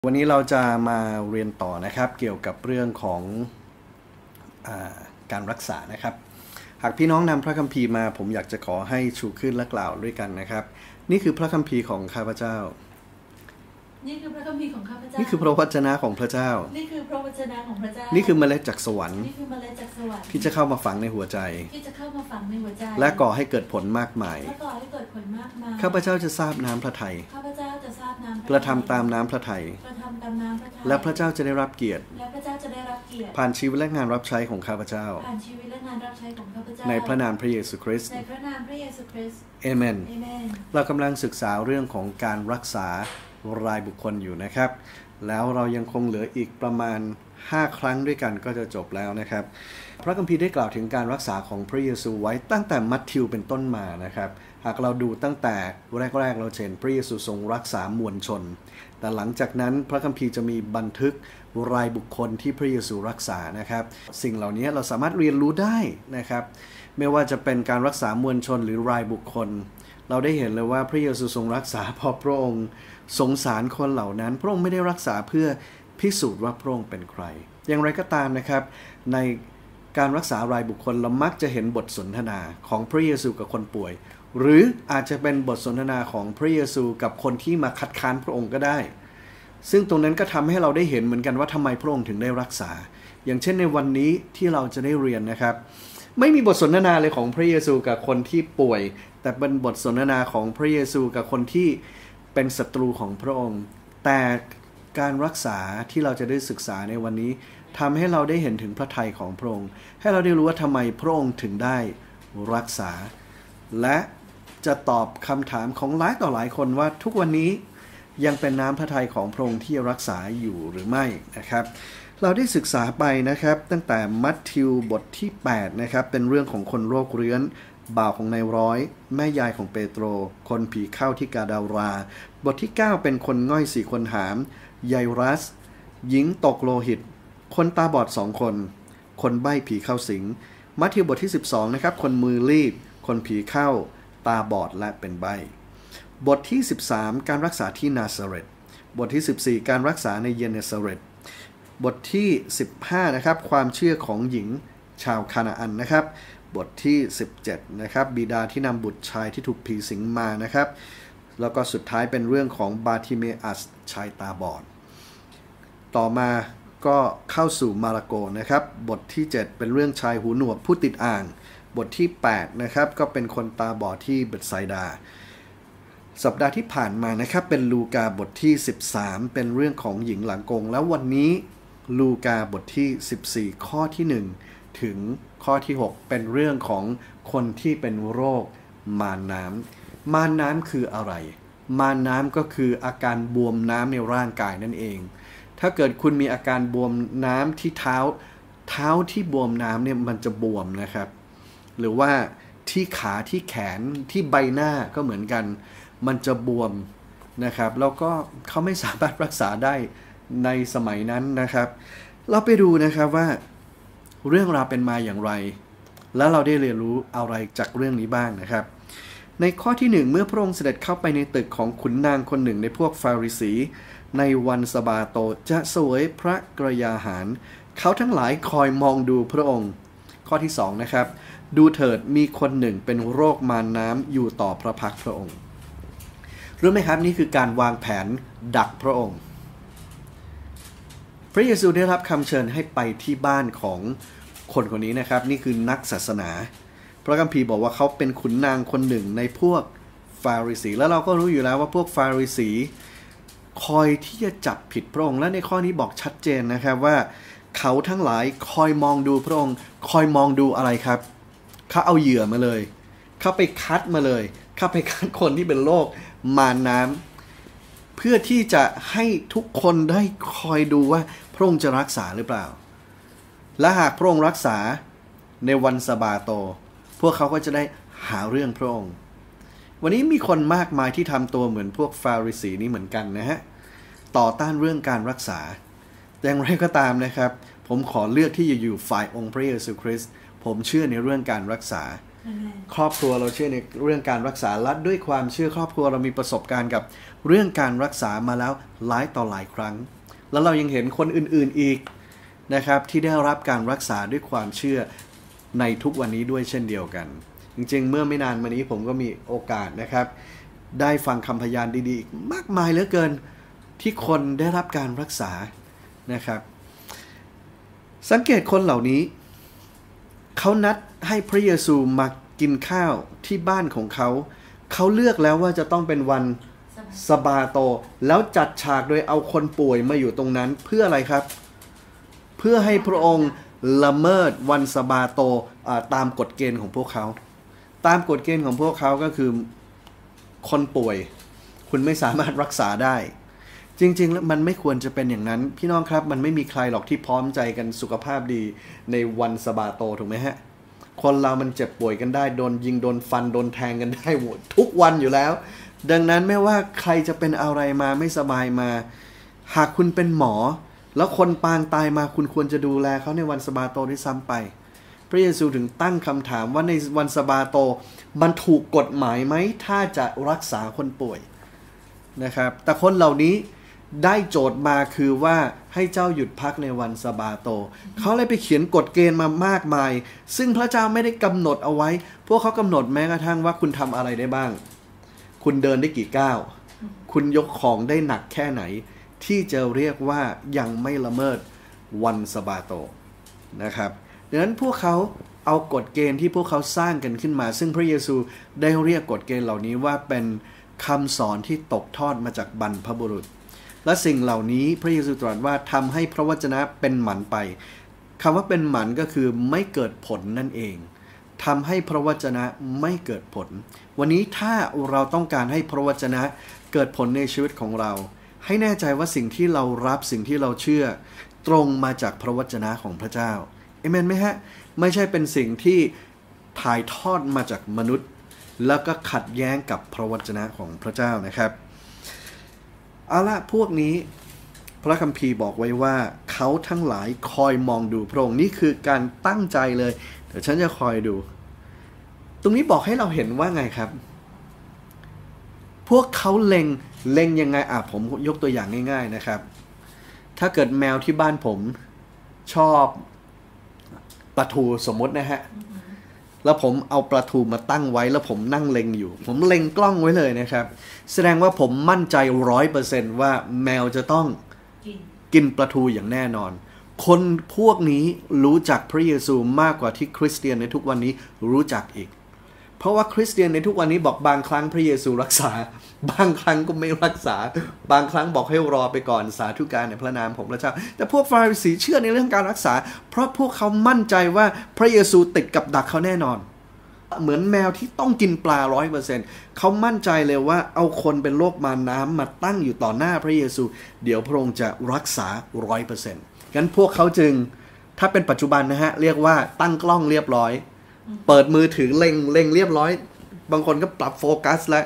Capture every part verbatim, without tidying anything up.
วันนี้เราจะมาเรียนต่อนะครับเกี่ยวกับเรื่องของอาการรักษานะครับหากพี่น้องนำพระคัมภีร์มาผมอยากจะขอให้ชูขึ้นและกล่าวด้วยกันนะครับนี่คือพระคัมภีร์ของข้าพเจ้านี่คือพระคัมภีร์ของข้าพเจ้านี่คือพระวจนะของพระเจ้านี่คือพระวจนะของพระเจ้านี่คือเมล็ดจากสวรรค์นี่คือเมล็ดจากสวรรค์ที่จะเข้ามาฝังในหัวใจที่จะเข้ามาฝังในหัวใจและก่อให้เกิดผลมากมายและก่อให้เกิดผลมากมายข้าพเจ้าจะทราบน้ำพระทัยข้าพเจ้าจะทราบน้ำกระทำตามน้ำพระทัยกระทำตามน้ำพระทัยและพระเจ้าจะได้รับเกียรติและพระเจ้าจะได้รับเกียรติผ่านชีวิตและงานรับใช้ของข้าพเจ้าผ่านชีวิตและงานรับใช้ของข้าพเจ้าในพระนามพระเยซูคริสต์ในพระนามพระเยซูคริสต์เอเมนเอเมนเรากำลังศึกษาเรื่องของการรักษารายบุคคลอยู่นะครับแล้วเรายังคงเหลืออีกประมาณห้าครั้งด้วยกันก็จะจบแล้วนะครับพระคัมภีร์ได้กล่าวถึงการรักษาของพระเยซูไว้ตั้งแต่มัทธิวเป็นต้นมานะครับหากเราดูตั้งแต่แรกๆเราเห็นพระเยซูทรงรักษามวลชนแต่หลังจากนั้นพระคัมภีร์จะมีบันทึกรายบุคคลที่พระเยซูรักษานะครับสิ่งเหล่านี้เราสามารถเรียนรู้ได้นะครับไม่ว่าจะเป็นการรักษามวลชนหรือรายบุคคลเราได้เห็นเลยว่าพระเยซูทรงรักษาเพราะพระองค์สงสารคนเหล่านั้นพระองค์ไม่ได้รักษาเพื่อพิสูจน์ว่าพระองค์เป็นใครอย่างไรก็ตามนะครับในการรักษารายบุคคลเรามักจะเห็นบทสนทนาของพระเยซูกับคนป่วยหรืออาจจะเป็นบทสนทนาของพระเยซูกับคนที่มาคัดค้านพระองค์ก็ได้ซึ่งตรงนั้นก็ทำให้เราได้เห็นเหมือนกันว่าทำไมพระองค์ถึงได้รักษาอย่างเช่นในวันนี้ที่เราจะได้เรียนนะครับไม่มีบทสนทนาเลยของพระเยซูกับคนที่ป่วยแต่เป็นบทสนทนาของพระเยซูกับคนที่เป็นศัตรูของพระองค์แต่การรักษาที่เราจะได้ศึกษาในวันนี้ทำให้เราได้เห็นถึงพระทัยของพระองค์ให้เราได้รู้ว่าทำไมพระองค์ถึงได้รักษาและจะตอบคำถามของหลายต่อหลายคนว่าทุกวันนี้ยังเป็นน้ำพระทัยของพระองค์ที่รักษาอยู่หรือไม่นะครับเราได้ศึกษาไปนะครับตั้งแต่มัทธิวบทที่แปดนะครับเป็นเรื่องของคนโรคเรื้อนบ่าวของนายร้อยแม่ยายของเปโตรคนผีเข้าที่กาดาราบทที่เก้าเป็นคนง่อยสี่คนหามไยรัสหญิงตกโลหิตคนตาบอดสองคนคนใบ้ผีเข้าสิงมัทธิวบทที่สิบสองนะครับคนมือรีบคนผีเข้าตาบอดและเป็นใบ้บทที่สิบสามการรักษาที่นาซาเรตบทที่สิบสี่การรักษาในเยเนซาเรตบทที่สิบห้านะครับความเชื่อของหญิงชาวคานาอันนะครับบทที่สิบเจ็ดนะครับบิดาที่นำบุตรชายที่ถูกผีสิงมานะครับแล้วก็สุดท้ายเป็นเรื่องของบาทิเมอัสชายตาบอดต่อมาก็เข้าสู่มาระโกนะครับบทที่เจ็ดเป็นเรื่องชายหูหนวกผู้ติดอ่างบทที่แปดนะครับก็เป็นคนตาบอดที่เบธไซดาสัปดาห์ที่ผ่านมานะครับเป็นลูกาบทที่สิบสามเป็นเรื่องของหญิงหลังกงแล้ววันนี้ลูกาบทที่สิบสี่ข้อที่หนึ่งถึงข้อที่หกเป็นเรื่องของคนที่เป็นโรคมารน้ำมารน้ำคืออะไรมารน้ำก็คืออาการบวมน้ำในร่างกายนั่นเองถ้าเกิดคุณมีอาการบวมน้ำที่เท้าเท้าที่บวมน้ำเนี่ยมันจะบวมนะครับหรือว่าที่ขาที่แขนที่ใบหน้าก็เหมือนกันมันจะบวมนะครับแล้วก็เขาไม่สามารถรักษาได้ในสมัยนั้นนะครับเราไปดูนะครับว่าเรื่องราวเป็นมาอย่างไรแล้วเราได้เรียนรู้อะไรจากเรื่องนี้บ้างนะครับในข้อที่หนึ่งเมื่อพระองค์เสด็จเข้าไปในตึกของขุนนางคนหนึ่งในพวกฟาริสีในวันสะบาโตจะเสวยพระกรยาหารเขาทั้งหลายคอยมองดูพระองค์ข้อที่สองนะครับดูเถิดมีคนหนึ่งเป็นโรคมารน้ำอยู่ต่อพระพักพระองค์รู้ไหมครับนี่คือการวางแผนดักพระองค์พระเยซูได้รับคำเชิญให้ไปที่บ้านของคนคนนี้นะครับนี่คือนักศาสนาพระคัมภีร์บอกว่าเขาเป็นขุนนางคนหนึ่งในพวกฟาริสีแล้วเราก็รู้อยู่แล้วว่าพวกฟาริสีคอยที่จะจับผิดพระองค์และในข้อนี้บอกชัดเจนนะครับว่าเขาทั้งหลายคอยมองดูพระองค์คอยมองดูอะไรครับเขาเอาเหยื่อมาเลยเขาไปคัดมาเลยเขาไปคัดคนที่เป็นโรคมารน้ำเพื่อที่จะให้ทุกคนได้คอยดูว่าพระองค์จะรักษาหรือเปล่าและหากพระองค์รักษาในวันสะบาโตพวกเขาก็จะได้หาเรื่องพระองค์วันนี้มีคนมากมายที่ทำตัวเหมือนพวกฟาริสีนี้เหมือนกันนะฮะต่อต้านเรื่องการรักษาแต่อย่างไรก็ตามนะครับผมขอเลือกที่จะอยู่ฝ่ายองค์พระเยซูคริสต์ผมเชื่อในเรื่องการรักษาครอบครัวเราเชื่อในเรื่องการรักษาและด้วยความเชื่อครอบครัวเรามีประสบการณ์กับเรื่องการรักษามาแล้วหลายต่อหลายครั้งแล้วเรายังเห็นคนอื่นๆอีกนะครับที่ได้รับการรักษาด้วยความเชื่อในทุกวันนี้ด้วยเช่นเดียวกันจริงๆเมื่อไม่นานมานี้ผมก็มีโอกาสนะครับได้ฟังคำพยานดีๆมากมายเหลือเกินที่คนได้รับการรักษานะครับสังเกตคนเหล่านี้เขานัดให้พระเยซูมากินข้าวที่บ้านของเขาเขาเลือกแล้วว่าจะต้องเป็นวันสะบาโตแล้วจัดฉากโดยเอาคนป่วยมาอยู่ตรงนั้นเพื่ออะไรครับเพื่อให้พระองค์ละเมิดวันสะบาโตตามกฎเกณฑ์ของพวกเขาตามกฎเกณฑ์ของพวกเขาก็คือคนป่วยคุณไม่สามารถรักษาได้จริงๆแล้วมันไม่ควรจะเป็นอย่างนั้นพี่น้องครับมันไม่มีใครหรอกที่พร้อมใจกันสุขภาพดีในวันสะบาโตถูกไหมฮะคนเรามันเจ็บป่วยกันได้โดนยิงโดนฟันโดนแทงกันได้หมดทุกวันอยู่แล้วดังนั้นไม่ว่าใครจะเป็นอะไรมาไม่สบายมาหากคุณเป็นหมอแล้วคนปางตายมาคุณควรจะดูแลเขาในวันสะบาโตด้วยซ้ำไปพระเยซูถึงตั้งคำถามว่าในวันสะบาโตมันถูกกฎหมายไหมถ้าจะรักษาคนป่วยนะครับแต่คนเหล่านี้ได้โจทย์มาคือว่าให้เจ้าหยุดพักในวันสะบาโตเขาเลยไปเขียนกฎเกณฑ์มามากมายซึ่งพระเจ้าไม่ได้กำหนดเอาไว้พวกเขากำหนดแม้กระทั่งว่าคุณทำอะไรได้บ้างคุณเดินได้กี่ก้าวคุณยกของได้หนักแค่ไหนที่จะเรียกว่ายังไม่ละเมิดวันสะบาโตนะครับดังนั้นพวกเขาเอากฎเกณฑ์ที่พวกเขาสร้างกันขึ้นมาซึ่งพระเยซูได้เรียกกฎเกณฑ์เหล่านี้ว่าเป็นคำสอนที่ตกทอดมาจากบรรพบุรุษและสิ่งเหล่านี้พระเยซูตรัสว่าทำให้พระวจนะเป็นหมันไปคำว่าเป็นหมันก็คือไม่เกิดผลนั่นเองทำให้พระวจนะไม่เกิดผลวันนี้ถ้าเราต้องการให้พระวจนะเกิดผลในชีวิตของเราให้แน่ใจว่าสิ่งที่เรารับสิ่งที่เราเชื่อตรงมาจากพระวจนะของพระเจ้าเอเมนไหมฮะไม่ใช่เป็นสิ่งที่ถ่ายทอดมาจากมนุษย์แล้วก็ขัดแย้งกับพระวจนะของพระเจ้านะครับเอาละพวกนี้พระคัมภีร์บอกไว้ว่าเขาทั้งหลายคอยมองดูพระองค์นี่คือการตั้งใจเลยเดี๋ยวฉันจะคอยดูตรงนี้บอกให้เราเห็นว่าไงครับพวกเขาเล็งเล็งยังไงอ่ะผมยกตัวอย่างง่ายๆนะครับถ้าเกิดแมวที่บ้านผมชอบปลาทูสมมตินะฮะแล้วผมเอาปลาทูมาตั้งไว้แล้วผมนั่งเล็งอยู่ผมเล็งกล้องไว้เลยนะครับแสดงว่าผมมั่นใจร้อยเปอร์เซนต์ว่าแมวจะต้องกินปลาทูอย่างแน่นอนคนพวกนี้รู้จักพระเยซูมากกว่าที่คริสเตียนในทุกวันนี้รู้จักอีกเพราะว่าคริสเตียนในทุกวันนี้บอกบางครั้งพระเยซูรักษาบางครั้งก็ไม่รักษาบางครั้งบอกให้รอไปก่อนสาธุการในพระนามของพระเจ้าแต่พวกฟาริสีเชื่อในเรื่องการรักษาเพราะพวกเขามั่นใจว่าพระเยซูติดกับดักเขาแน่นอนเหมือนแมวที่ต้องกินปลา ร้อยเปอร์เซ็นต์ เขามั่นใจเลยว่าเอาคนเป็นโรคมารน้ำมาตั้งอยู่ต่อหน้าพระเยซูเดี๋ยวพระองค์จะรักษา ร้อยเปอร์เซ็นต์ งั้นพวกเขาจึงถ้าเป็นปัจจุบันนะฮะเรียกว่าตั้งกล้องเรียบร้อยเปิดมือถือเล็งเล็งเรียบร้อยบางคนก็ปรับโฟกัสแล้ว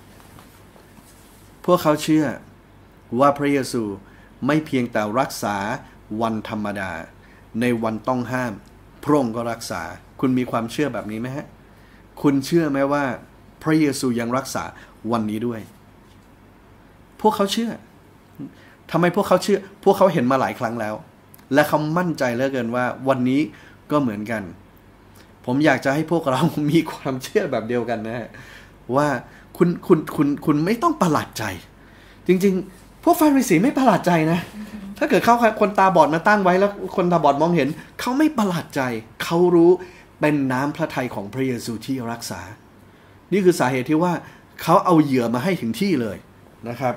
พวกเขาเชื่อว่าพระเยซูไม่เพียงแต่รักษาวันธรรมดาในวันต้องห้ามพระองค์ก็รักษาคุณมีความเชื่อแบบนี้ไหมฮะคุณเชื่อไหมว่าพระเยซูยังรักษาวันนี้ด้วยพวกเขาเชื่อทำไมพวกเขาเชื่อพวกเขาเห็นมาหลายครั้งแล้วและเขามั่นใจเหลือเกินว่าวันนี้ก็เหมือนกันผมอยากจะให้พวกเรามีความเชื่อแบบเดียวกันนะฮะว่าคุณคุณคุณคุณไม่ต้องประหลาดใจจริงๆพวกฟาริสีไม่ประหลาดใจนะถ้าเกิดเขาคนตาบอดมาตั้งไว้แล้วคนตาบอดมองเห็นเขาไม่ประหลาดใจเขารู้เป็นน้ำพระทัยของพระเยซูที่รักษานี่คือสาเหตุที่ว่าเขาเอาเหยื่อมาให้ถึงที่เลยนะครับ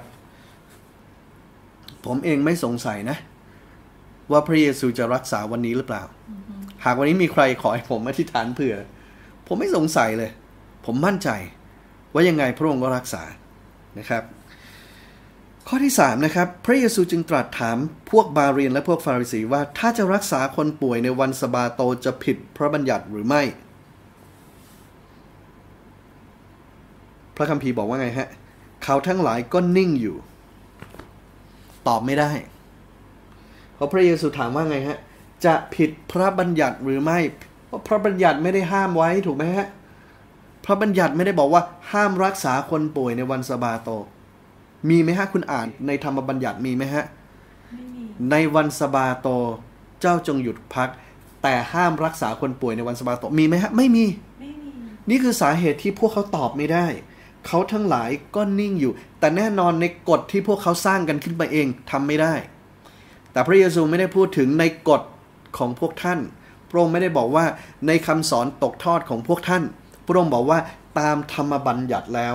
ผมเองไม่สงสัยนะว่าพระเยซูจะรักษาวันนี้หรือเปล่า mm-hmm. หากวันนี้มีใครขอให้ผมอธิษฐานเผื่อผมไม่สงสัยเลยผมมั่นใจว่ายังไงพระองค์ก็รักษานะครับข้อที่สามนะครับพระเยซูจึงตรัสถามพวกบาเรียนและพวกฟาริสีว่าถ้าจะรักษาคนป่วยในวันสะบาโตจะผิดพระบัญญัติหรือไม่พระคัมภีร์บอกว่าไงฮะเขาทั้งหลายก็นิ่งอยู่ตอบไม่ได้เพราะพระเยซูถามว่าไงฮะจะผิดพระบัญญัติหรือไม่เพราะพระบัญญัติไม่ได้ห้ามไว้ถูกไหมฮะพระบัญญัติไม่ได้บอกว่าห้ามรักษาคนป่วยในวันสะบาโตมีไหมฮะคุณอ่านในธรรมบัญญัติมีไหมฮะไม่มีในวันสะบาโตเจ้าจงหยุดพักแต่ห้ามรักษาคนป่วยในวันสะบาโตมีไหมฮะไม่มีไม่มีนี่คือสาเหตุที่พวกเขาตอบไม่ได้เขาทั้งหลายก็นิ่งอยู่แต่แน่นอนในกฎที่พวกเขาสร้างกันขึ้นมาเองทำไม่ได้แต่พระเยซูไม่ได้พูดถึงในกฎของพวกท่านพระองค์ไม่ได้บอกว่าในคำสอนตกทอดของพวกท่านพระองค์บอกว่าตามธรรมบัญญัติแล้ว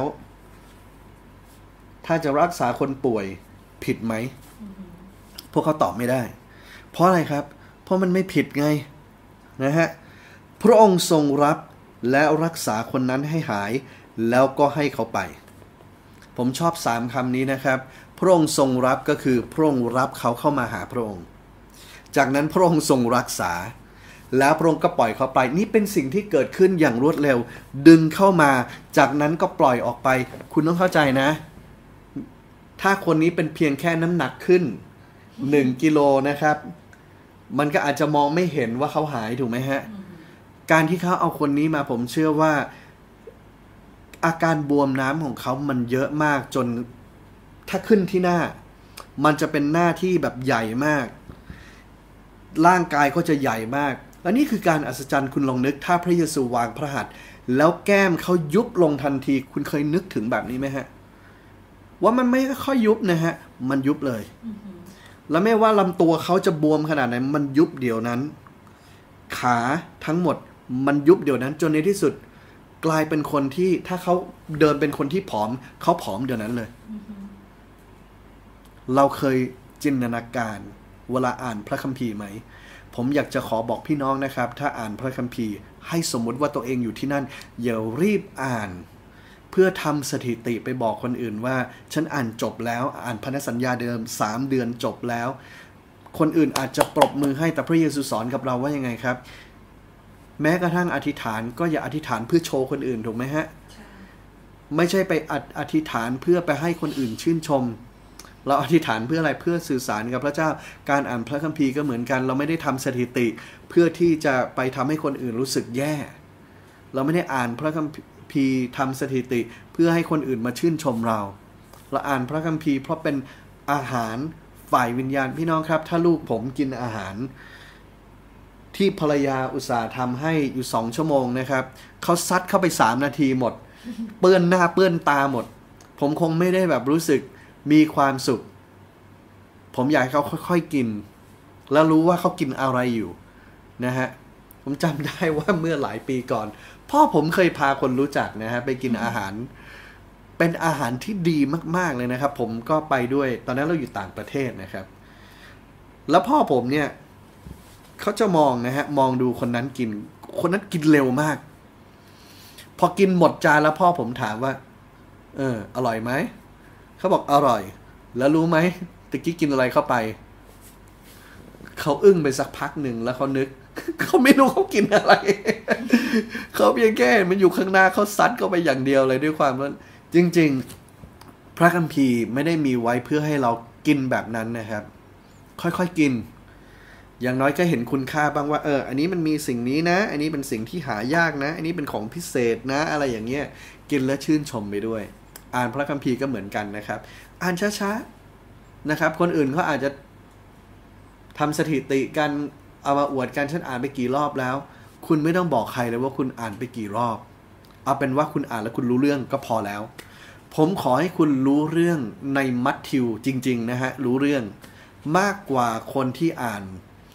ถ้าจะรักษาคนป่วยผิดไหม mm-hmm. พวกเขาตอบไม่ได้เพราะอะไรครับเพราะมันไม่ผิดไงนะฮะพระองค์ทรงรับและรักษาคนนั้นให้หายแล้วก็ให้เขาไปผมชอบสามคำนี้นะครับพระองค์ทรงรับก็คือพระองค์รับเขาเข้ามาหาพระองค์จากนั้นพระองค์ทรงรักษาแล้วพระองค์ก็ปล่อยเขาไปนี่เป็นสิ่งที่เกิดขึ้นอย่างรวดเร็วดึงเข้ามาจากนั้นก็ปล่อยออกไปคุณต้องเข้าใจนะถ้าคนนี้เป็นเพียงแค่น้ำหนักขึ้นหนึ่งกิโลนะครับมันก็อาจจะมองไม่เห็นว่าเขาหายถูกไหมฮะการที่เขาเอาคนนี้มาผมเชื่อว่าอาการบวมน้ำของเขามันเยอะมากจนถ้าขึ้นที่หน้ามันจะเป็นหน้าที่แบบใหญ่มากร่างกายก็จะใหญ่มากและนี่คือการอัศจรรย์คุณลองนึกถ้าพระเยซูวางพระหัตถ์แล้วแก้มเขายุบลงทันทีคุณเคยนึกถึงแบบนี้ไหมฮะว่ามันไม่ค่อยยุบนะฮะมันยุบเลย mm-hmm. แล้วไม่ว่าลำตัวเขาจะบวมขนาดไหนมันยุบเดี๋ยวนั้นขาทั้งหมดมันยุบเดี๋ยวนั้นจนในที่สุดกลายเป็นคนที่ถ้าเขาเดินเป็นคนที่ผอมเขาผอมเดี๋ยวนั้นเลย mm-hmm. เราเคยจินตนาการเวลาอ่านพระคัมภีร์ไหมผมอยากจะขอบอกพี่น้องนะครับถ้าอ่านพระคัมภีร์ให้สมมุติว่าตัวเองอยู่ที่นั่นอย่ารีบอ่านเพื่อทำสถิติไปบอกคนอื่นว่าฉันอ่านจบแล้วอ่านพันธสัญญาเดิมสามเดือนจบแล้วคนอื่นอาจจะปรบมือให้แต่พระเยซูสอนกับเราว่ายังไงครับแม้กระทั่งอธิษฐานก็อย่าอธิษฐานเพื่อโชว์คนอื่นถูกไหมฮะไม่ใช่ไปอธิษฐานเพื่อไปให้คนอื่นชื่นชมเราอธิษฐานเพื่ออะไรเพื่อสื่อสารกับพระเจ้าการอ่านพระคัมภีร์ก็เหมือนกันเราไม่ได้ทำสถิติเพื่อที่จะไปทำให้คนอื่นรู้สึกแย่เราไม่ได้อ่านพระคัมภีร์ทำสถิติเพื่อให้คนอื่นมาชื่นชมเราเราอ่านพระคัมภีร์เพราะเป็นอาหารฝ่ายวิญญาณพี่น้องครับถ้าลูกผมกินอาหารที่ภรรยาอุตส่าห์ทำให้อยู่สองชั่วโมงนะครับเขาซัดเข้าไปสามนาทีหมดเปื้อนหน้าเปื้อนตาหมดผมคงไม่ได้แบบรู้สึกมีความสุขผมอยากให้เขาค่อยๆกินแล้วรู้ว่าเขากินอะไรอยู่นะฮะผมจำได้ว่าเมื่อหลายปีก่อนพ่อผมเคยพาคนรู้จักนะฮะไปกินอาหารเป็นอาหารที่ดีมากๆเลยนะครับผมก็ไปด้วยตอนนั้นเราอยู่ต่างประเทศนะครับแล้วพ่อผมเนี่ยเขาจะมองนะฮะมองดูคนนั้นกินคนนั้นกินเร็วมากพอกินหมดจานแล้วพ่อผมถามว่าเอออร่อยไหมเขาบอกอร่อยแล้วรู้ไหมตะกี้กินอะไรเข้าไปเขาอึ้งไปสักพักหนึ่งแล้วเขานึกเขาไม่รู้เขากินอะไรเขาเพียงแค่มันอยู่ข้างหน้าเขาซัดเข้าไปอย่างเดียวเลยด้วยความว่าจริงๆพระคัมภีร์ไม่ได้มีไว้เพื่อให้เรากินแบบนั้นนะครับค่อยๆกินอย่างน้อยก็เห็นคุณค่าบ้างว่าเอออันนี้มันมีสิ่งนี้นะอันนี้เป็นสิ่งที่หายากนะอันนี้เป็นของพิเศษนะอะไรอย่างเงี้ยกินแล้วชื่นชมไปด้วยอ่านพระคัมภีร์ก็เหมือนกันนะครับอ่านช้าๆนะครับคนอื่นเขาอาจจะทำสถิติกันเอามาอวดกันฉันอ่านไปกี่รอบแล้วคุณไม่ต้องบอกใครเลยว่าคุณอ่านไปกี่รอบเอาเป็นว่าคุณอ่านแล้วคุณรู้เรื่องก็พอแล้วผมขอให้คุณรู้เรื่องในมัทธิวจริงๆนะฮะรู้เรื่องมากกว่าคนที่อ่าน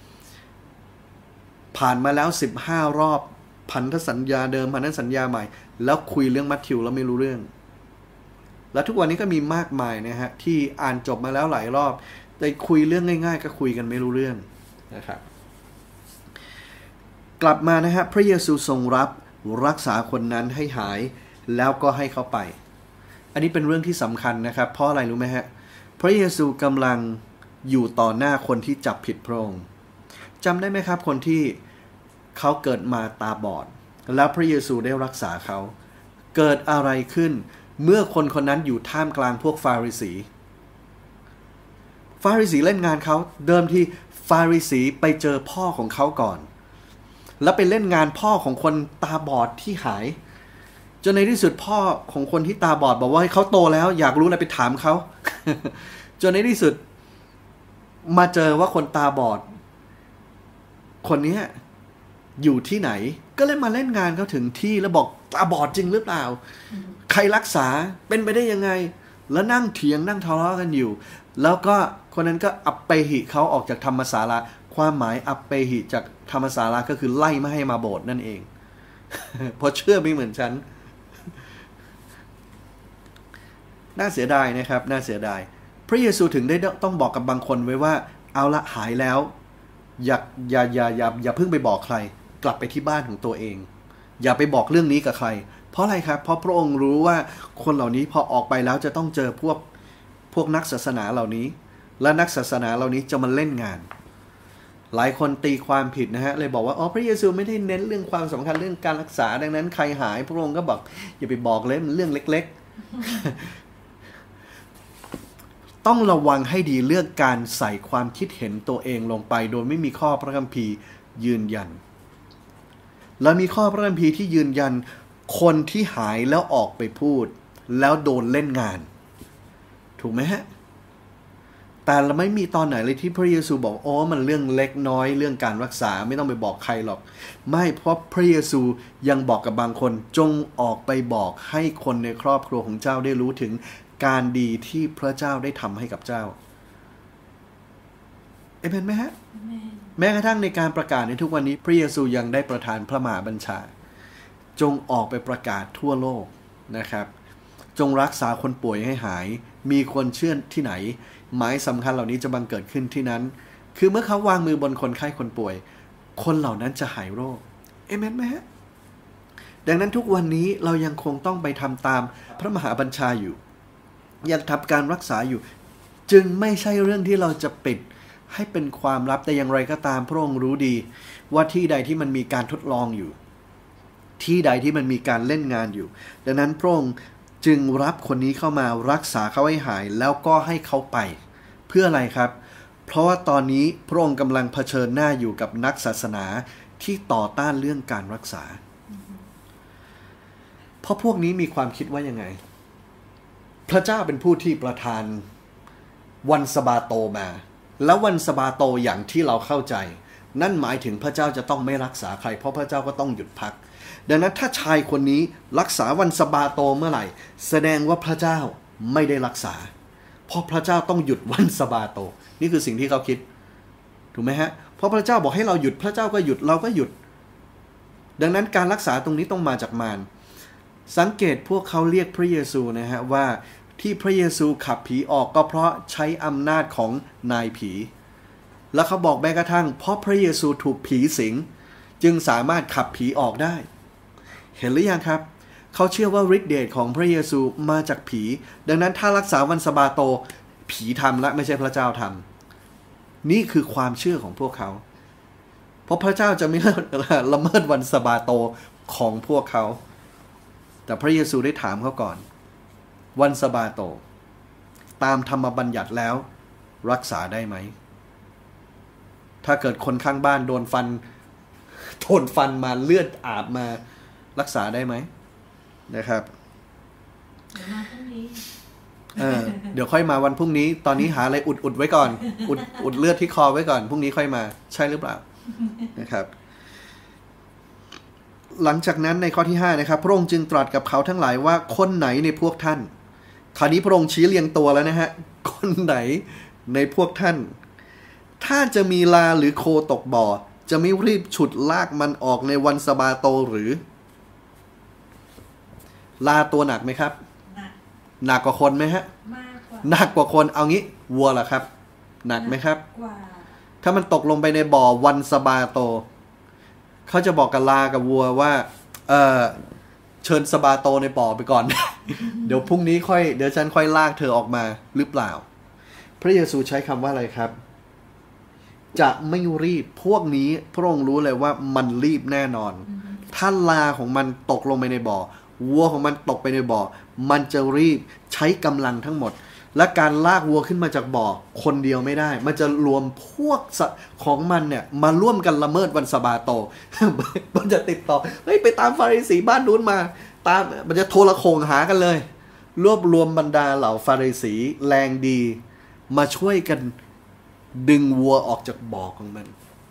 ผ่านมาแล้วสิบห้ารอบพันธสัญญาเดิมพันธสัญญาใหม่แล้วคุยเรื่องมัทธิวแล้วไม่รู้เรื่องแล้วทุกวันนี้ก็มีมากมายนะฮะที่อ่านจบมาแล้วหลายรอบแต่คุยเรื่องง่ายๆก็คุยกันไม่รู้เรื่องนะครับกลับมานะฮะพระเยซูทรงรับรักษาคนนั้นให้หายแล้วก็ให้เขาไปอันนี้เป็นเรื่องที่สำคัญนะครับเพราะอะไรรู้ไหมฮะพระเยซูกำลังอยู่ต่อหน้าคนที่จับผิดพระองค์จำได้ไหมครับคนที่เขาเกิดมาตาบอดแล้วพระเยซูได้รักษาเขาเกิดอะไรขึ้นเมื่อคนคนนั้นอยู่ท่ามกลางพวกฟาริสีฟาริสีเล่นงานเขาเดิมทีฟาริสีไปเจอพ่อของเขาก่อนแล้วไปเล่นงานพ่อของคนตาบอดที่หายจนในที่สุดพ่อของคนที่ตาบอดบอกว่าให้เขาโตแล้วอยากรู้อะไรไปถามเขา จนในที่สุดมาเจอว่าคนตาบอดคนนี้อยู่ที่ไหนก็เลยมาเล่นงานเขาถึงที่แล้วบอกตาบอดจริงหรือเปล่าใครรักษาเป็นไปได้ยังไงแล้วนั่งเถียงนั่งทะเลาะกันอยู่แล้วก็คนนั้นก็อัปเปหิเขาออกจากธรรมศาลาความหมายอัปเปหิจากธรรมศาลาก็คือไล่ไม่ให้มาโบสถ์นั่นเอง เพราะเชื่อไม่เหมือนฉัน น่าเสียดายนะครับน่าเสียดายพระเยซูถึงได้ต้องบอกกับบางคนไว้ว่าเอาละหายแล้วอย่าอย่าอย่าอย่าอย่าเพิ่งไปบอกใครกลับไปที่บ้านของตัวเองอย่าไปบอกเรื่องนี้กับใครเพราะอะไรครับเพราะพระองค์รู้ว่าคนเหล่านี้พอออกไปแล้วจะต้องเจอพวกพวกนักศาสนาเหล่านี้และนักศาสนาเหล่านี้จะมาเล่นงานหลายคนตีความผิดนะฮะเลยบอกว่าอ๋อพระเยซูไม่ได้เน้นเรื่องความสำคัญเรื่องการรักษาดังนั้นใครหายพระองค์ก็บอกอย่าไปบอกเลยมันเรื่องเล็กๆ ต้องระวังให้ดีเรื่องการใส่ความคิดเห็นตัวเองลงไปโดยไม่มีข้อพระคัมภีร์ยืนยันและมีข้อพระคัมภีร์ที่ยืนยันคนที่หายแล้วออกไปพูดแล้วโดนเล่นงานถูกไหมฮะแต่เราไม่มีตอนไหนเลยที่พระเยซูบอกโอ้มันเรื่องเล็กน้อยเรื่องการรักษาไม่ต้องไปบอกใครหรอกไม่เพราะพระเยซูยังบอกกับบางคนจงออกไปบอกให้คนในครอบครัวของเจ้าได้รู้ถึงการดีที่พระเจ้าได้ทำให้กับเจ้าเอเมนไหมฮะแม้กระทั่งในการประกาศในทุกวันนี้พระเยซูยังได้ประทานพระมหาบัญชาจงออกไปประกาศทั่วโลกนะครับจงรักษาคนป่วยให้หายมีคนเชื่อที่ไหนหมายสำคัญเหล่านี้จะบังเกิดขึ้นที่นั้นคือเมื่อเขาวางมือบนคนไข้คนป่วยคนเหล่านั้นจะหายโรคเอเมนไหมฮะดังนั้นทุกวันนี้เรายังคงต้องไปทำตามพระมหาบัญชาอยู่ยังทำการรักษาอยู่จึงไม่ใช่เรื่องที่เราจะปิดให้เป็นความลับแต่อย่างไรก็ตามพระองค์รู้ดีว่าที่ใดที่มันมีการทดลองอยู่ที่ใดที่มันมีการเล่นงานอยู่ดังนั้นพระองค์จึงรับคนนี้เข้ามารักษาเขาให้หายแล้วก็ให้เขาไปเพื่ออะไรครับเพราะว่าตอนนี้พระองค์กำลังเผชิญหน้าอยู่กับนักศาสนาที่ต่อต้านเรื่องการรักษาเพราะพวกนี้มีความคิดว่ายังไงพระเจ้าเป็นผู้ที่ประทานวันสะบาโตมาแล้ววันสะบาโตอย่างที่เราเข้าใจนั่นหมายถึงพระเจ้าจะต้องไม่รักษาใครเพราะพระเจ้าก็ต้องหยุดพักดังนั้นถ้าชายคนนี้รักษาวันสะบาโตเมื่อไหร่แสดงว่าพระเจ้าไม่ได้รักษาเพราะพระเจ้าต้องหยุดวันสะบาโตนี่คือสิ่งที่เขาคิดถูกไหมฮะเพราะพระเจ้าบอกให้เราหยุดพระเจ้าก็หยุดเราก็หยุดดังนั้นการรักษาตรงนี้ต้องมาจากมารสังเกตพวกเขาเรียกพระเยซูนะฮะว่าที่พระเยซูขับผีออกก็เพราะใช้อำนาจของนายผีแล้วเขาบอกแม้กระทั่งเพราะพระเยซูถูกผีสิงจึงสามารถขับผีออกได้เห็นหรือยังครับเขาเชื่อว่าฤทธิเดชของพระเยซูมาจากผีดังนั้นถ้ารักษาวันสะบาโตผีทำและไม่ใช่พระเจ้าทำนี่คือความเชื่อของพวกเขาเพราะพระเจ้าจะไม่ละเมิดวันสะบาโตของพวกเขาแต่พระเยซูได้ถามเขาก่อนวันสะบาโตตามธรรมบัญญัติแล้วรักษาได้ไหมถ้าเกิดคนข้างบ้านโดนฟันโดนฟันมาเลือดอาบมารักษาได้ไหมนะครับเดี๋ยวมาพรุ่งนี้เออเดี๋ยวค่อยมาวันพรุ่งนี้ตอนนี้หาอะไรอุดอุดไว้ก่อนอุดอุดเลือดที่คอไว้ก่อนพรุ่งนี้ค่อยมาใช่หรือเปล่านะครับหลังจากนั้นในข้อที่ห้านะครับพระองค์จึงตรัสกับเขาทั้งหลายว่าคนไหนในพวกท่านคราวนี้พระองค์ชี้เรียงตัวแล้วนะฮะคนไหนในพวกท่านถ้าจะมีลาหรือโคตกบ่อจะไม่รีบฉุดลากมันออกในวันสะบาโตหรือลาตัวหนักไหมครับหนักหนักกว่าคนไหมฮะมากกว่าหนักกว่าคนเอางี้วัวล่ะครับหนักไหมครับกว่าถ้ามันตกลงไปในบ่อวันสะบาโตเขาจะบอกกับลากับวัวว่าเออเชิญสะบาโตในบ่อไปก่อน เดี๋ยวพรุ่งนี้ค่อยเดี๋ยวฉันค่อยลากเธอออกมาหรือเปล่าพระเยซูใช้คำว่าอะไรครับจะไม่รีบพวกนี้พระองค์รู้เลยว่ามันรีบแน่นอนถ้าลาของมันตกลงไปในบ่อวัวของมันตกไปในบ่อมันจะรีบใช้กำลังทั้งหมดและการลากวัวขึ้นมาจากบ่อคนเดียวไม่ได้มันจะรวมพวกของมันเนี่ยมาร่วมกันละเมิดวันสะบาโต มันจะติดต่อเฮ้ยไปตามฟาริสีบ้านนู้นมาตามมันจะโทรโขงหากันเลยรวบรวมบรรดาเหล่าฟาริสีแรงดีมาช่วยกันดึงวัวออกจากบ่อของมัน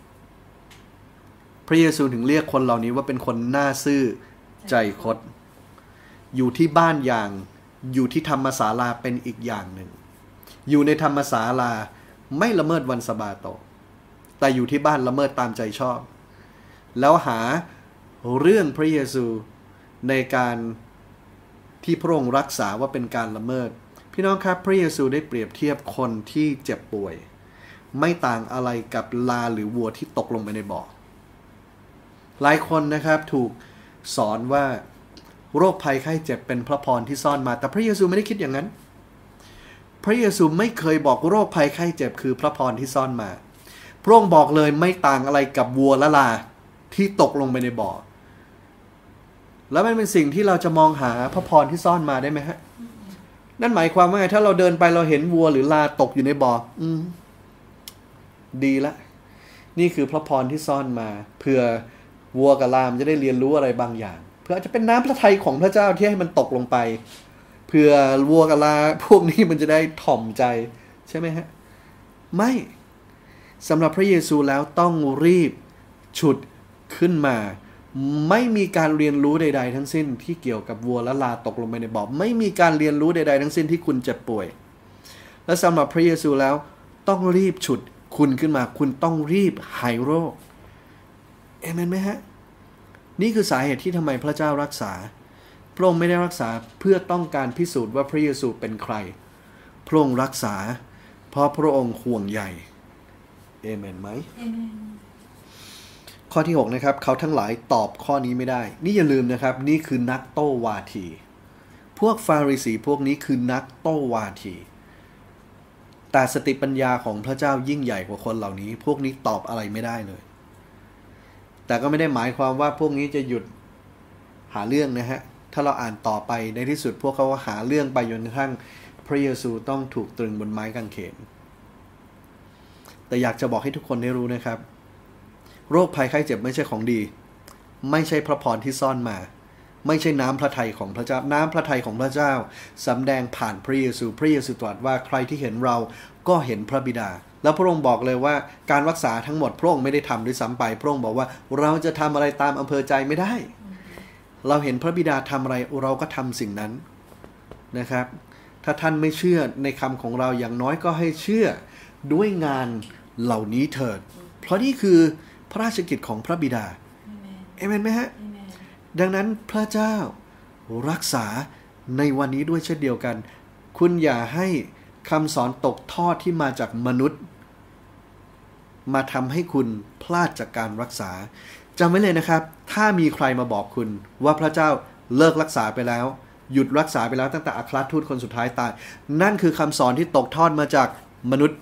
พระเยซูถึงเรียกคนเหล่านี้ว่าเป็นคนหน้าซื่อใจคดอยู่ที่บ้านอย่างอยู่ที่ธรรมศาลาเป็นอีกอย่างหนึ่งอยู่ในธรรมศาลาไม่ละเมิดวันสะบาโตแต่อยู่ที่บ้านละเมิดตามใจชอบแล้วหาเรื่องพระเยซูในการที่พระองค์รักษาว่าเป็นการละเมิดพี่น้องครับพระเยซูได้เปรียบเทียบคนที่เจ็บป่วยไม่ต่างอะไรกับลาหรือวัวที่ตกลงไปในบ่อหลายคนนะครับถูกสอนว่าโรคภัยไข้เจ็บเป็นพระพรที่ซ่อนมาแต่พระเยซูไม่ได้คิดอย่างนั้นพระเยซูไม่เคยบอกโรคภัยไข้เจ็บคือพระพรที่ซ่อนมาพระองค์บอกเลยไม่ต่างอะไรกับวัวและลาที่ตกลงไปในบ่อแล้วมันเป็นสิ่งที่เราจะมองหาพระพรที่ซ่อนมาได้ไหมฮะนั่นหมายความว่าไงถ้าเราเดินไปเราเห็นวัวหรือลาตกอยู่ในบ่ออืมดีละนี่คือพระพรที่ซ่อนมาเพื่อวัวกับลามจะได้เรียนรู้อะไรบางอย่างเพื่ออาจจะเป็นน้ำพระทัยของพระเจ้าที่ให้มันตกลงไปเพื่อวัวกับลาพวกนี้มันจะได้ถ่อมใจใช่ไหมฮะไม่สำหรับพระเยซูแล้วต้องรีบฉุดขึ้นมาไม่มีการเรียนรู้ใดๆทั้งสิ้นที่เกี่ยวกับวัวและลาตกลงไปในบ่อไม่มีการเรียนรู้ใดๆทั้งสิ้นที่คุณเจ็บป่วยและสำหรับพระเยซูแล้วต้องรีบฉุดคุณขึ้นมาคุณต้องรีบหายโรคเอเมนไหมฮะนี่คือสาเหตุที่ทำไมพระเจ้ารักษาพระองค์ไม่ได้รักษาเพื่อต้องการพิสูจน์ว่าพระเยซูเป็นใครพระองค์รักษาเพราะพระองค์ห่วงใยเอเมนไหมเอเมนข้อที่หกนะครับเขาทั้งหลายตอบข้อนี้ไม่ได้นี่อย่าลืมนะครับนี่คือนักโต้วาทีพวกฟาริสีพวกนี้คือนักโต้วาทีแต่สติปัญญาของพระเจ้ายิ่งใหญ่กว่าคนเหล่านี้พวกนี้ตอบอะไรไม่ได้เลยแต่ก็ไม่ได้หมายความว่าพวกนี้จะหยุดหาเรื่องนะฮะถ้าเราอ่านต่อไปในที่สุดพวกเขาหาเรื่องไปจนกระทั่งพระเยซูต้องถูกตรึงบนไม้กางเขนแต่อยากจะบอกให้ทุกคนได้รู้นะครับโรคภัยไข้เจ็บไม่ใช่ของดีไม่ใช่พระพรที่ซ่อนมาไม่ใช่น้ำพระทัยของพระเจ้าน้ำพระทัยของพระเจ้าสำแดงผ่านพระเยซูพระเยซูตรัสว่าใครที่เห็นเราก็เห็นพระบิดาแล้วพระองค์บอกเลยว่าการรักษาทั้งหมดพระองค์ไม่ได้ทำด้วยซ้ำไปพระองค์บอกว่าเราจะทำอะไรตามอำเภอใจไม่ได้เราเห็นพระบิดาทำอะไรเราก็ทำสิ่งนั้นนะครับถ้าท่านไม่เชื่อในคำของเราอย่างน้อยก็ให้เชื่อด้วยงานเหล่านี้เถิดเพราะนี่คือพระราชกิจของพระบิดาเอเมนไหมฮะดังนั้นพระเจ้ารักษาในวันนี้ด้วยเช่นเดียวกันคุณอย่าให้คำสอนตกทอดที่มาจากมนุษย์มาทำให้คุณพลาดจากการรักษาจำไว้เลยนะครับถ้ามีใครมาบอกคุณว่าพระเจ้าเลิกรักษาไปแล้วหยุดรักษาไปแล้วตั้งแต่อัครทูตคนสุดท้ายตายนั่นคือคำสอนที่ตกทอดมาจากมนุษย์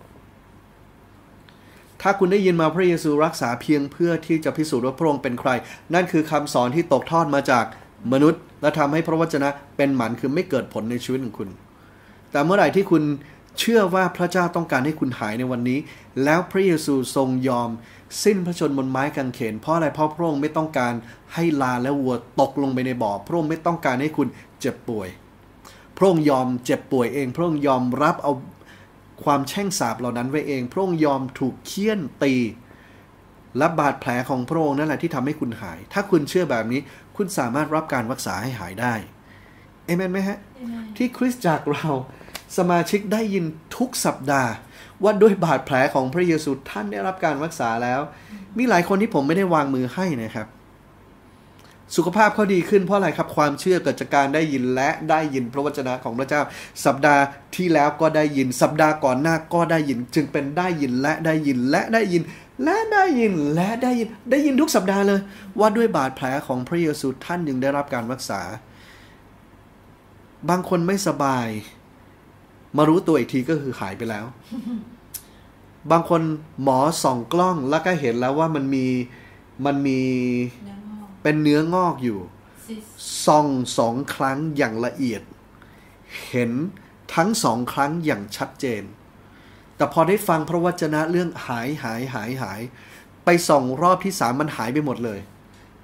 ถ้าคุณได้ยินมาพระเยซูรักษาเพียงเพื่อที่จะพิสูจน์ว่าพระองค์เป็นใครนั่นคือคำสอนที่ตกทอดมาจากมนุษย์และทำให้พระวจนะเป็นหมันคือไม่เกิดผลในชีวิตของคุณแต่เมื่อไหร่ที่คุณเชื่อว่าพระเจ้าต้องการให้คุณหายในวันนี้แล้วพระเยซูทรงยอมสิ้นพระชนม์บนไม้กางเขนเพราะอะไรเพราะพระองค์ไม่ต้องการให้ลาและวัวตกลงไปในบ่อพระองค์ไม่ต้องการให้คุณเจ็บป่วยพระองค์ยอมเจ็บป่วยเองพระองค์ยอมรับเอาความแช่งสาปเหล่านั้นไว้เองพระองค์ยอมถูกเฆี่ยนตีและบาดแผลของพระองค์นั่นแหละที่ทำให้คุณหายถ้าคุณเชื่อแบบนี้คุณสามารถรับการรักษาให้หายได้เอเมนไหมฮะ Amen. ที่คริสตจักรเราสมาชิกได้ยินทุกสัปดาห์ว่าด้วยบาดแผลของพระเยซูท่านได้รับการรักษาแล้วมีหลายคนที่ผมไม่ได้วางมือให้นะครับสุขภาพเขาดีขึ้นเพราะอะไรครับความเชื่อเกิดจากการได้ยินและได้ยินพระวจนะของพระเจ้าสัปดาห์ที่แล้วก็ได้ยินสัปดาห์ก่อนหน้าก็ได้ยินจึงเป็นได้ยินและได้ยินและได้ยินและได้ยินและได้ยินได้ยินทุกสัปดาห์เลยว่าด้วยบาดแผลของพระเยซูท่านยังได้รับการรักษาบางคนไม่สบายมารู้ตัวอีกทีก็คือหายไปแล้ว บางคนหมอส่องกล้องแล้วก็เห็นแล้วว่ามันมีมันมีเป็นเนื้องอกอยู่ส่องสองครั้งอย่างละเอียดเห็นทั้งสองครั้งอย่างชัดเจนแต่พอได้ฟังพระวจนะเรื่องหายหายหายหายไปส่องรอบที่สามมันหายไปหมดเลย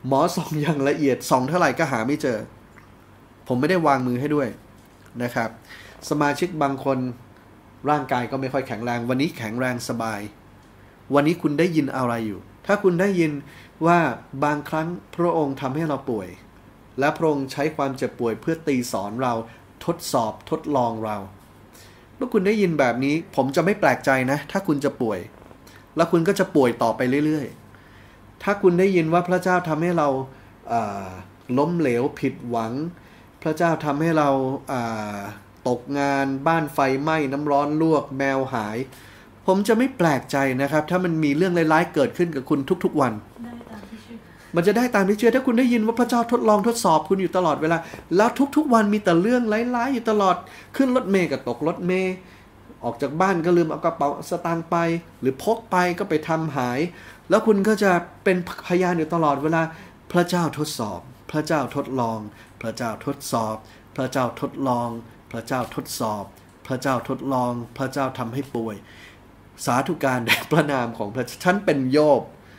หมอส่องอย่างละเอียดส่องเท่าไหร่ก็หาไม่เจอผมไม่ได้วางมือให้ด้วยนะครับสมาชิกบางคนร่างกายก็ไม่ค่อยแข็งแรงวันนี้แข็งแรงสบายวันนี้คุณได้ยินอะไรอยู่ถ้าคุณได้ยินว่าบางครั้งพระองค์ทำให้เราป่วยและพระองค์ใช้ความเจ็บป่วยเพื่อตีสอนเราทดสอบทดลองเราเมื่อคุณได้ยินแบบนี้ผมจะไม่แปลกใจนะถ้าคุณจะป่วยแล้วคุณก็จะป่วยต่อไปเรื่อยๆถ้าคุณได้ยินว่าพระเจ้าทำให้เราล้มเหลวผิดหวังพระเจ้าทำให้เราตกงานบ้านไฟไหม้น้ำร้อนลวกแมวหายผมจะไม่แปลกใจนะครับถ้ามันมีเรื่องร้ายๆเกิดขึ้นกับคุณทุกๆวันมันจะได้ตามที่เชื่อถ้าคุณได้ยินว่าพระเจ้าทดลองทดสอบคุณอยู่ตลอดเวลาแล้วทุกๆวันมีแต่เรื่องร้ายๆอยู่ตลอดขึ้นรถเมล์ก็ตกรถเมล์ออกจากบ้านก็ลืมเอากระเป๋าสตางค์ไปหรือพกไปก็ไปทำหายแล้วคุณก็จะเป็นพยานอยู่ตลอดเวลาพระเจ้าทดสอบพระเจ้าทดลองพระเจ้าทดสอบพระเจ้าทดลองพระเจ้าทดสอบพระเจ้าทดลองพระเจ้าทำให้ป่วยสาธุการแด่พระนามของพระฉันเป็นโยบ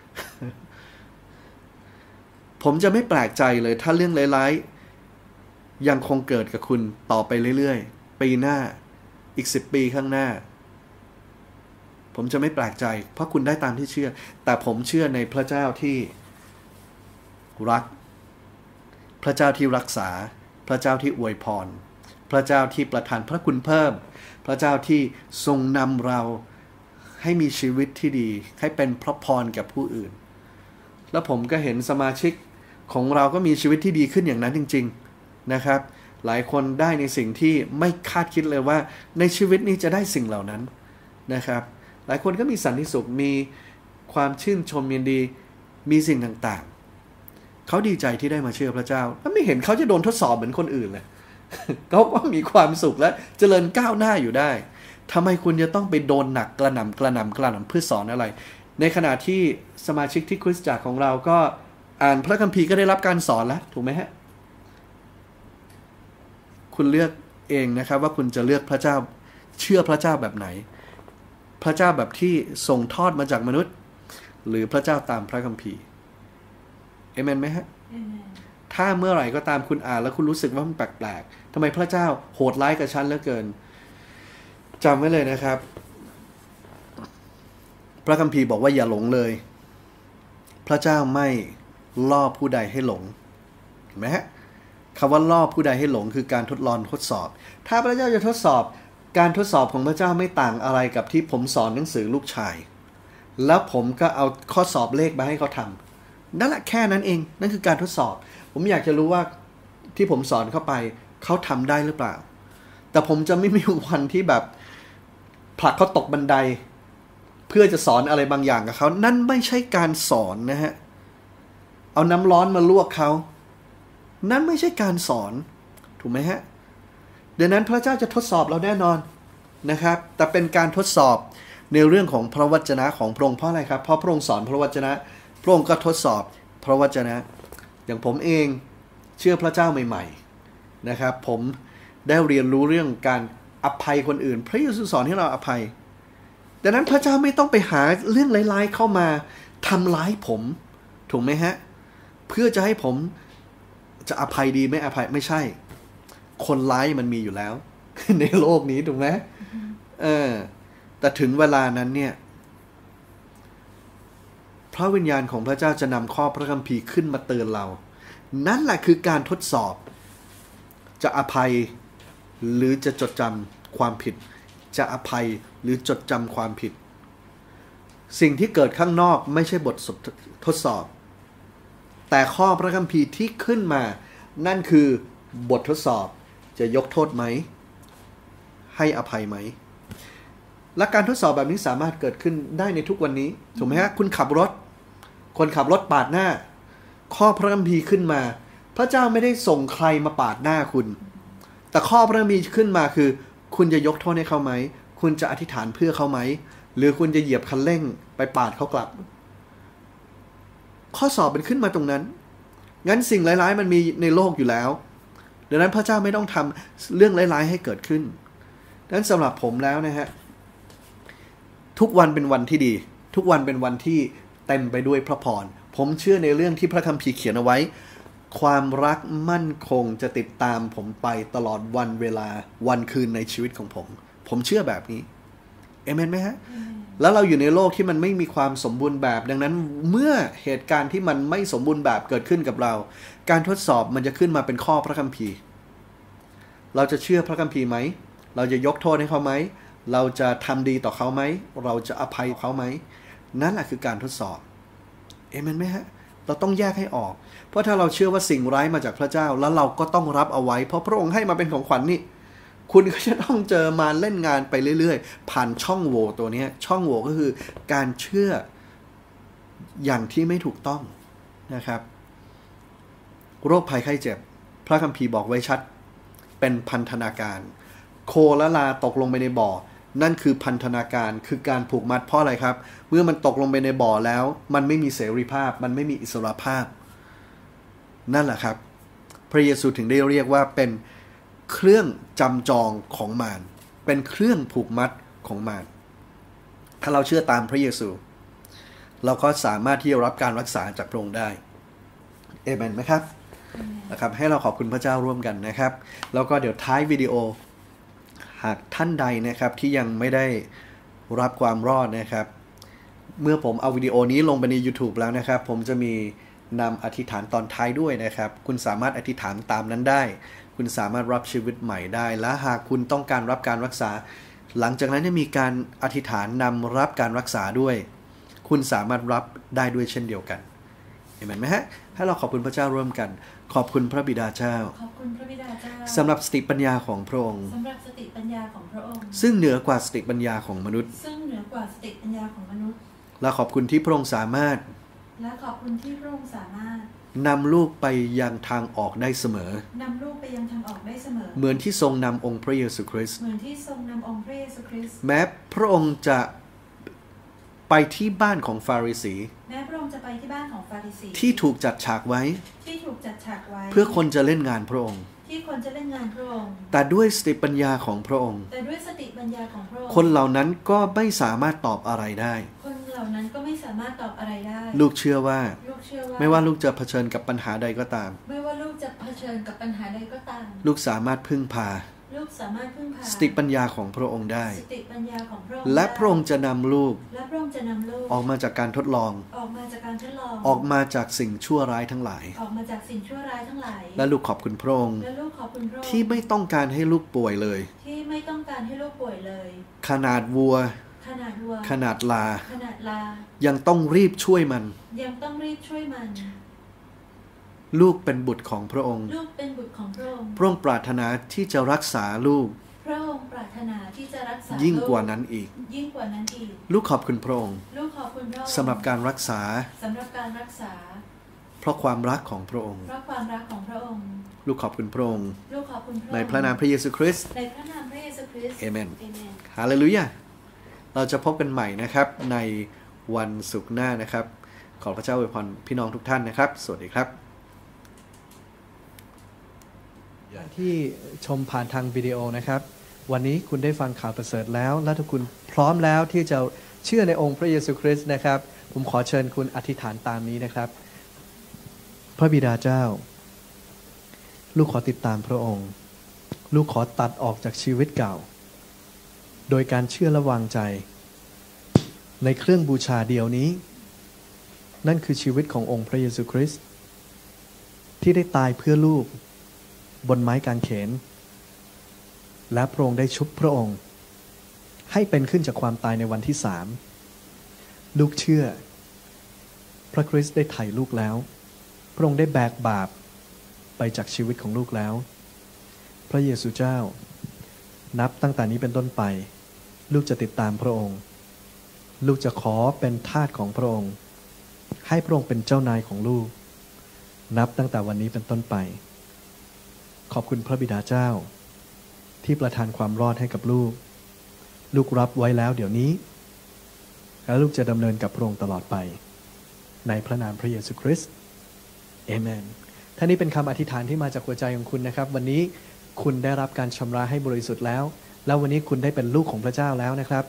ผมจะไม่แปลกใจเลยถ้าเรื่องร้ายๆยังคงเกิดกับคุณต่อไปเรื่อยๆปีหน้าอีกสิบปีข้างหน้าผมจะไม่แปลกใจเพราะคุณได้ตามที่เชื่อแต่ผมเชื่อในพระเจ้าที่รักพระเจ้าที่รักษาพระเจ้าที่อวยพรพระเจ้าที่ประทานพระคุณเพิ่มพระเจ้าที่ทรงนำเราให้มีชีวิตที่ดีให้เป็นพระพรกับผู้อื่นแล้วผมก็เห็นสมาชิกของเราก็มีชีวิตที่ดีขึ้นอย่างนั้นจริงๆนะครับหลายคนได้ในสิ่งที่ไม่คาดคิดเลยว่าในชีวิตนี้จะได้สิ่งเหล่านั้นนะครับหลายคนก็มีสันติสุขมีความชื่นชมยินดีมีสิ่งต่างๆเขาดีใจที่ได้มาเชื่อพระเจ้าแล้วไม่เห็นเขาจะโดนทดสอบเหมือนคนอื่นเลย เขาก็มีความสุขและเจริญก้าวหน้าอยู่ได้ทำไมคุณจะต้องไปโดนหนักกระหน่ำกระหน่ำกระหน่ำเพื่อสอนอะไรในขณะที่สมาชิกที่คริสตจักรของเราก็อ่านพระคัมภีร์ก็ได้รับการสอนแล้วถูกไหมฮะคุณเลือกเองนะครับว่าคุณจะเลือกพระเจ้าเชื่อพระเจ้าแบบไหนพระเจ้าแบบที่ส่งทอดมาจากมนุษย์หรือพระเจ้าตามพระคัมภีร์เอเมนไหมฮะถ้าเมื่อไหร่ก็ตามคุณอ่านแล้วคุณรู้สึกว่ามันแปลกๆทำไมพระเจ้าโหดร้ายกับฉันเหลือเกินจำไว้เลยนะครับพระคัมภีร์บอกว่าอย่าหลงเลยพระเจ้าไม่ล่อผู้ใดให้หลงเห็นไหมฮะคำว่าล่อผู้ใดให้หลงคือการทดลองทดสอบถ้าพระเจ้าจะทดสอบการทดสอบของพระเจ้าไม่ต่างอะไรกับที่ผมสอนหนังสือลูกชายแล้วผมก็เอาข้อสอบเลขมาให้เขาทำนั่นแหละแค่นั้นเองนั่นคือการทดสอบผมอยากจะรู้ว่าที่ผมสอนเข้าไปเขาทำได้หรือเปล่าแต่ผมจะไม่มีวันที่แบบผลักเขาตกบันไดเพื่อจะสอนอะไรบางอย่างกับเขานั่นไม่ใช่การสอนนะฮะเอาน้ำร้อนมาลวกเขานั่นไม่ใช่การสอนถูกไหมฮะดังนั้นพระเจ้าจะทดสอบเราแน่นอนนะครับแต่เป็นการทดสอบในเรื่องของพระวจนะของพระองค์เพราะอะไรครับเพราะพระองค์สอนพระวจนะพระองค์ก็ทดสอบพระวจนะอย่างผมเองเชื่อพระเจ้าใหม่ๆนะครับผมได้เรียนรู้เรื่องการอภัยคนอื่นพระเยซูสอนให้เราอภัยดังนั้นพระเจ้าไม่ต้องไปหาเรื่องร้ายๆเข้ามาทำร้ายผมถูกไหมฮะเพื่อจะให้ผมจะอภัยดีไม่อภัยไม่ใช่คนร้ายมันมีอยู่แล้ว ในโลกนี้ถูกไหมเออแต่ถึงเวลานั้นเนี่ยพระวิญญาณของพระเจ้าจะนำข้อพระคัมภีร์ขึ้นมาเตือนเรานั่นแหละคือการทดสอบจะอภัยหรือจะจดจำความผิดจะอภัยหรือจดจำความผิดสิ่งที่เกิดข้างนอกไม่ใช่บททดสอบแต่ข้อพระคัมภีร์ที่ขึ้นมานั่นคือบททดสอบจะยกโทษไหมให้อภัยไหมและการทดสอบแบบนี้สามารถเกิดขึ้นได้ในทุกวันนี้ถูกไหมฮะคุณขับรถคนขับรถปาดหน้าข้อพระคัมภีร์ขึ้นมาพระเจ้าไม่ได้ส่งใครมาปาดหน้าคุณแต่ข้อพระคัมภีร์ขึ้นมาคือคุณจะยกโทษให้เขาไหมคุณจะอธิษฐานเพื่อเขาไหมหรือคุณจะเหยียบคันเร่งไปปาดเขากลับข้อสอบมันขึ้นมาตรงนั้นงั้นสิ่งร้ายๆมันมีในโลกอยู่แล้วดังนั้นพระเจ้าไม่ต้องทำเรื่องร้ายๆให้เกิดขึ้นดังนั้นสำหรับผมแล้วนะฮะทุกวันเป็นวันที่ดีทุกวันเป็นวันที่เต็มไปด้วยพระพรผมเชื่อในเรื่องที่พระคัมภีร์เขียนเอาไว้ความรักมั่นคงจะติดตามผมไปตลอดวันเวลาวันคืนในชีวิตของผมผมเชื่อแบบนี้เอเมนไหมฮะแล้วเราอยู่ในโลกที่มันไม่มีความสมบูรณ์แบบดังนั้นเมื่อเหตุการณ์ที่มันไม่สมบูรณ์แบบเกิดขึ้นกับเราการทดสอบมันจะขึ้นมาเป็นข้อพระคัมภีร์เราจะเชื่อพระคัมภีร์ไหมเราจะยกโทษให้เขาไหมเราจะทำดีต่อเขาไหมเราจะอภัยเขาไหมนั่นแหละคือการทดสอบเอเมนไหมฮะเราต้องแยกให้ออกเพราะถ้าเราเชื่อว่าสิ่งร้ายมาจากพระเจ้าแล้วเราก็ต้องรับเอาไว้เพราะพระองค์ให้มาเป็นของขวัญ นี่คุณก็จะต้องเจอมาเล่นงานไปเรื่อยๆผ่านช่องโหว่ตัวนี้ช่องโหว่ก็คือการเชื่ออย่างที่ไม่ถูกต้องนะครับโรคภัยไข้เจ็บพระคัมภีร์บอกไว้ชัดเป็นพันธนาการโคและลาตกลงไปในบ่อนั่นคือพันธนาการคือการผูกมัดเพราะอะไรครับเมื่อมันตกลงไปในบ่อแล้วมันไม่มีเสรีภาพมันไม่มีอิสรภาพนั่นแหละครับพระเยซูถึงได้เรียกว่าเป็นเครื่องจำจองของมารเป็นเครื่องผูกมัดของมารถ้าเราเชื่อตามพระเยซูเราก็สามารถที่จะรับการรักษาจากพระองค์ได้เอเมนไหมครับนะครับให้เราขอบคุณพระเจ้าร่วมกันนะครับแล้วก็เดี๋ยวท้ายวิดีโอหากท่านใดนะครับที่ยังไม่ได้รับความรอดนะครับเมื่อผมเอาวิดีโอนี้ลงไปใน YouTube แล้วนะครับผมจะมีนำอธิษฐานตอนท้ายด้วยนะครับคุณสามารถอธิษฐานตามนั้นได้คุณสามารถรับชีวิตใหม่ได้และหากคุณต้องการรับการรักษาหลังจากนั้นจะมีการอธิษฐานนำรับการรักษาด้วยคุณสามารถรับได้ด้วยเช่นเดียวกันเห็นไหมฮะให้เราขอบคุณพระเจ้าร่วมกันขอบคุณพระบิดาเจ้าขอบคุณพระบิดาเจ้าสำหรับสติปัญญาของพระองค์สำหรับสติปัญญาของพระองค์ซึ่งเหนือกว่าสติปัญญาของมนุษย์ซึ่งเหนือกว่าสติปัญญาของมนุษย์และขอบคุณที่พระองค์สามารถและขอบคุณที่พระองค์สามารถนำลูกไปยังทางออกได้เสมอนำลูกไปยังทางออกได้เสมอเหมือนที่ทรงนำองค์พระเยซูคริสต์เหมือนที่ทรงนำองค์พระเยซูคริสต์แม้พระองค์จะไปที่บ้านของฟาริสีแม้พระองค์จะไปที่บ้านของฟาริสีที่ถูกจัดฉากไว้ที่ถูกจัดฉากไว้เพื่อคนจะเล่นงานพระองค์ที่คนจะเล่นงานพระองค์แต่ด้วยสติปัญญาของพระองค์แต่ด้วยสติปัญญาของพระองค์คนเหล่านั้นก็ไม่สามารถตอบอะไรได้คนเหล่านั้นก็ไม่สามารถตอบอะไรได้ลูกเชื่อว่าลูกเชื่อว่าไม่ว่าลูกจะเผชิญกับปัญหาใดก็ตามไม่ว่าลูกจะเผชิญกับปัญหาใดก็ตามลูกสามารถพึ่งพาลูกสามารถพึ่งพาสติปัญญาของพระองค์ได้สติปัญญาของพระองค์และพระองค์จะนำลูกและพระองค์จะนำลูกออกมาจากการทดลองออกมาจากการทดลองออกมาจากสิ่งชั่วร้ายทั้งหลายออกมาจากสิ่งชั่วร้ายทั้งหลายและลูกขอบคุณพระองค์และลูกขอบคุณพระองค์ที่ไม่ต้องการให้ลูกป่วยเลยที่ไม่ต้องการให้ลูกป่วยเลยขนาดวัวขนาดวัวขนาดลาขนาดลายังต้องรีบช่วยมันยังต้องรีบช่วยมันลูกเป็นบุตรของพระองค์ลูกเป็นบุตรของพระองค์พระองค์ปรารถนาที่จะรักษาลูกพระองค์ปรารถนาที่จะรักษายิ่งกว่านั้นอีกยิ่งกว่านั้นอีกลูกขอบคุณพระองค์ลูกขอบคุณพระองค์สำหรับการรักษาสำหรับการรักษาเพราะความรักของพระองค์เพราะความรักของพระองค์ลูกขอบคุณพระองค์ลูกขอบคุณพระองค์ในพระนามพระเยซูคริสต์ในพระนามพระเยซูคริสต์เอเมนฮาเลลูยาเราจะพบกันใหม่นะครับในวันศุกร์หน้านะครับขอพระเจ้าอวยพรพี่น้องทุกท่านนะครับสวัสดีครับที่ชมผ่านทางวิดีโอนะครับวันนี้คุณได้ฟังข่าวประเสริฐแล้วและทุกคุณพร้อมแล้วที่จะเชื่อในองค์พระเยซูคริสต์นะครับผมขอเชิญคุณอธิษฐานตามนี้นะครับพระบิดาเจ้าลูกขอติดตามพระองค์ลูกขอตัดออกจากชีวิตเก่าโดยการเชื่อและวางใจในเครื่องบูชาเดียวนี้นั่นคือชีวิตขององค์พระเยซูคริสต์ที่ได้ตายเพื่อลูกบนไม้กางเขนและพระองค์ได้ชุบพระองค์ให้เป็นขึ้นจากความตายในวันที่สามลูกเชื่อพระคริสต์ได้ไถ่ลูกแล้วพระองค์ได้แบกบาปไปจากชีวิตของลูกแล้วพระเยซูเจ้านับตั้งแต่นี้เป็นต้นไปลูกจะติดตามพระองค์ลูกจะขอเป็นทาสของพระองค์ให้พระองค์เป็นเจ้านายของลูกนับตั้งแต่วันนี้เป็นต้นไปขอบคุณพระบิดาเจ้าที่ประทานความรอดให้กับลูกลูกรับไว้แล้วเดี๋ยวนี้และลูกจะดำเนินกับพระองค์ตลอดไปในพระนามพระเยซูคริสต์เอเมนท่านี้เป็นคำอธิษฐานที่มาจากหัวใจของคุณนะครับวันนี้คุณได้รับการชำระให้บริสุทธิ์แล้วแล้ววันนี้คุณได้เป็นลูกของพระเจ้าแล้วนะครับผ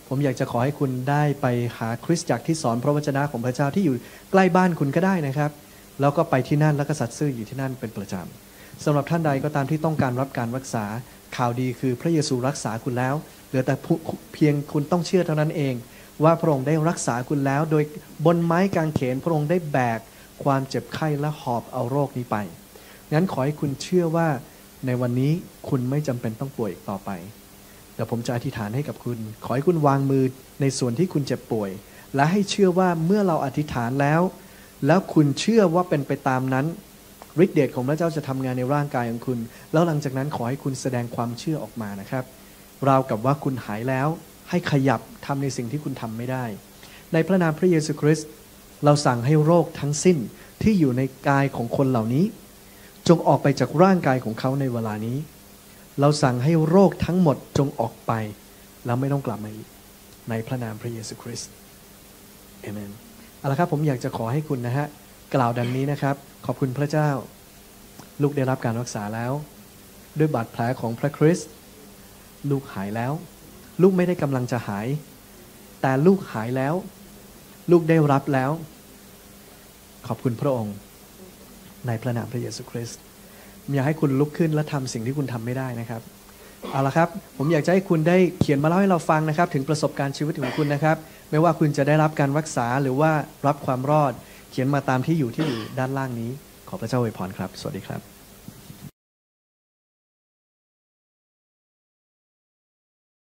ผมอยากจะขอให้คุณได้ไปหาคริสตจักรที่สอนพระวจนะของพระเจ้าที่อยู่ใกล้บ้านคุณก็ได้นะครับแล้วก็ไปที่นั่นแล้วก็สัตย์ซื่ออยู่ที่นั่นเป็นประจำสำหรับท่านใดก็ตามที่ต้องการรับการรักษาข่าวดีคือพระเยซูรักษาคุณแล้วเหลือแต่เพียงคุณต้องเชื่อเท่านั้นเองว่าพระองค์ได้รักษาคุณแล้วโดยบนไม้กางเขนพระองค์ได้แบกความเจ็บไข้และหอบเอาโรคนี้ไปงั้นขอให้คุณเชื่อว่าในวันนี้คุณไม่จำเป็นต้องป่วยอีกต่อไปเดี๋ยวผมจะอธิษฐานให้กับคุณขอให้คุณวางมือในส่วนที่คุณเจ็บป่วยและให้เชื่อว่าเมื่อเราอธิษฐานแล้วแล้วคุณเชื่อว่าเป็นไปตามนั้นฤทธิ์เดชของพระเจ้าจะทำงานในร่างกายของคุณแล้วหลังจากนั้นขอให้คุณแสดงความเชื่อออกมานะครับราวกับว่าคุณหายแล้วให้ขยับทำในสิ่งที่คุณทำไม่ได้ในพระนามพระเยซูคริสต์เราสั่งให้โรคทั้งสิ้นที่อยู่ในกายของคนเหล่านี้จงออกไปจากร่างกายของเขาในเวลานี้เราสั่งให้โรคทั้งหมดจงออกไปแล้วไม่ต้องกลับมาอีกในพระนามพระเยซูคริสต์เอเมนเอาละครับผมอยากจะขอให้คุณนะฮะกล่าวดังนี้นะครับขอบคุณพระเจ้าลูกได้รับการรักษาแล้วด้วยบาดแผลของพระคริสต์ลูกหายแล้วลูกไม่ได้กำลังจะหายแต่ลูกหายแล้วลูกได้รับแล้วขอบคุณพระองค์ในพระนามพระเยซูคริสต์อยากให้คุณลุกขึ้นและทำสิ่งที่คุณทำไม่ได้นะครับเอาละครับผมอยากจะให้คุณได้เขียนมาเล่าให้เราฟังนะครับถึงประสบการณ์ชีวิตของคุณนะครับไม่ว่าคุณจะได้รับการรักษาหรือว่ารับความรอดเขียนมาตามที่อยู่ที่อยู่ด้านล่างนี้ขอพระเจ้าอวยพรครับสวัสดีครับ